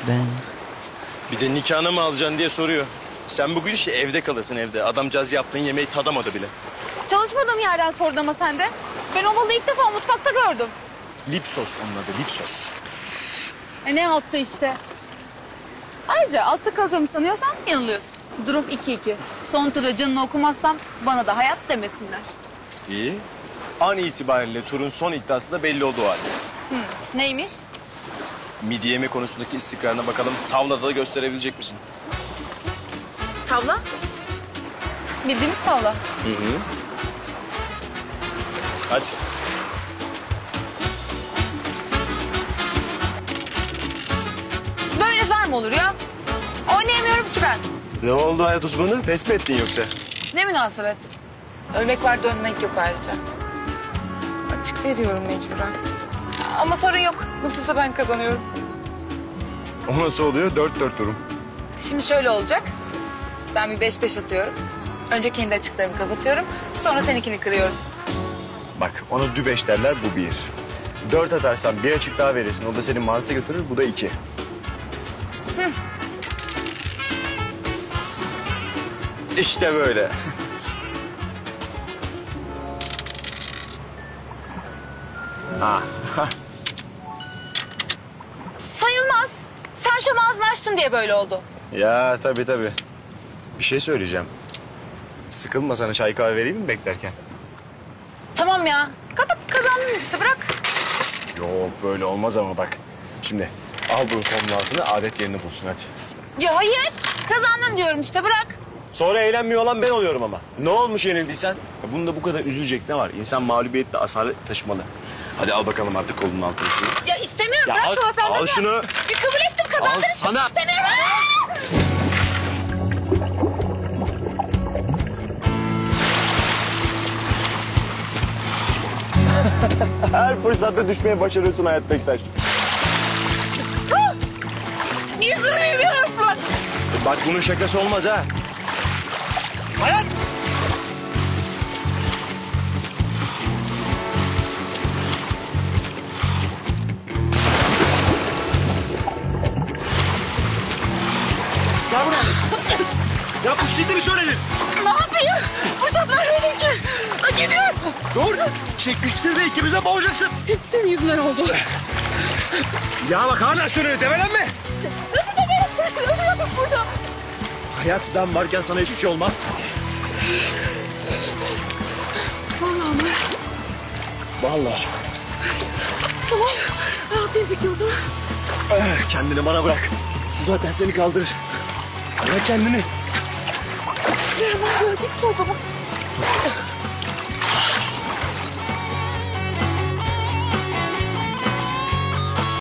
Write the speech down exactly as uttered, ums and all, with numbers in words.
ben. Bir de nikahını mı alacaksın diye soruyor. Sen bugün işte evde kalırsın evde. Adamcağız yaptığın yemeği tadamadı bile. Çalışmadığım yerden sordun ama sen de. Ben o balığı ilk defa mutfakta gördüm. Lipsos onun adı, Lipsos. E ne altı işte. Ayrıca altta kalacağımı sanıyorsan yanılıyorsun. Durum iki iki. Son turda canını okumazsam bana da hayat demesinler. İyi. An itibariyle turun son iddiası da belli oldu o halde. Hı, neymiş? Midye yeme konusundaki istikrarına bakalım tavlada da gösterebilecek misin? Tavla? Bildiğimiz tavla. Hı hı. Hadi. Böyle zar mı olur ya? Oynayamıyorum ki ben. Ne oldu hayat uzmanı? Pes mi ettin yoksa? Ne münasebet. Ölmek var, dönmek yok ayrıca. Açık veriyorum mecburen. Ama sorun yok. Nasılsa ben kazanıyorum. O nasıl oluyor? Dört dört durum. Şimdi şöyle olacak. Ben bir beş beş atıyorum. Önce kendi açıklarımı kapatıyorum. Sonra seninkini kırıyorum. Bak ona dübeş derler, bu bir. Dört atarsan bir açık daha verirsin. O da seni Mars'a götürür, bu da iki. Hı. İşte böyle. Ha. Sayılmaz. Sen şu ağzını açtın diye böyle oldu. Ya tabii tabii. Bir şey söyleyeceğim. Sıkılma, sana çay kahve vereyim mi beklerken? Tamam ya. Kapat, kazandın işte, bırak. Yok böyle olmaz ama bak. Şimdi al bunu kolun altına, adet yerini bulsun hadi. Ya hayır. Kazandın diyorum işte, bırak. Sonra eğlenmiyor olan ben oluyorum ama. Ne olmuş yenildiysen? Ya bunda bu kadar üzülecek ne var? İnsan mağlubiyette asalet taşımalı. Hadi al bakalım artık kolunun altına şunu. Ya istemiyorum, Ya bırak al- ama sen al de- şunu. Ya kabul ettim, kazandın. Al sana. İstemiyorum. Her fırsatta düşmeye başarıyorsun Hayat Bektaş. İzin veriyorum ben. Bak bunun şakası olmaz ha. Hayat! Gel buraya. Ya bu şimdi mi söyledin? Ne yapayım? Fırsat vermedin ki. Ha, gidiyorum. Dur. Çekiştirme, ikimize boğacaksın. Hepsi senin yüzünden oldu. Ya bak hala söylüyor, develenme. Nasıl da beni ölüyordum burada. Hayat, ben varken sana hiçbir şey olmaz. Vallahi mı? Vallahi. Tamam. Ne yapayım peki o zaman? Eh, Kendini bana bırak. Su zaten seni kaldırır. Bırak kendini. Gitti o zaman.